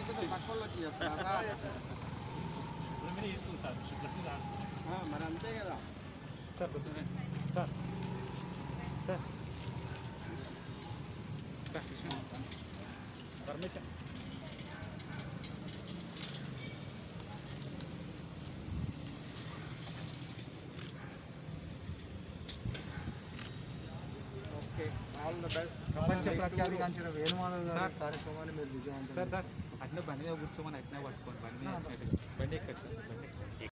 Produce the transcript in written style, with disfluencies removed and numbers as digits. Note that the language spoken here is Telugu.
పక్కకి చేస్తారా మరి అంతే కదా sir sir sir sir Krishna permission okay all the best ప్రపంచ ప్రఖ్యాతిగాంచిన వేణుమాధవ్ గారి కార్యక్రమాన్ని మీరు విజయవంతం సార్ అట్నే బండి మీద కూర్చోమని అట్నే పట్టుకోండి బండి మీద బండి ఎక్కచ్చు బండి